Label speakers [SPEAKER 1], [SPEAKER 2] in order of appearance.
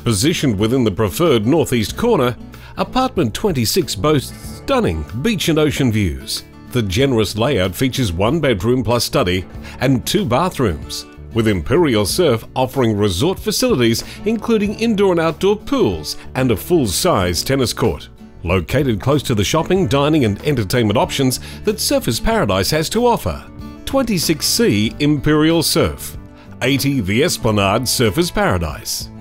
[SPEAKER 1] Positioned within the preferred northeast corner, apartment 26 boasts stunning beach and ocean views. The generous layout features 1 bedroom plus study and 2 bathrooms, with Imperial Surf offering resort facilities including indoor and outdoor pools and a full-size tennis court. Located close to the shopping, dining and entertainment options that Surfers Paradise has to offer. 26c Imperial Surf, 80 the Esplanade, Surfers Paradise.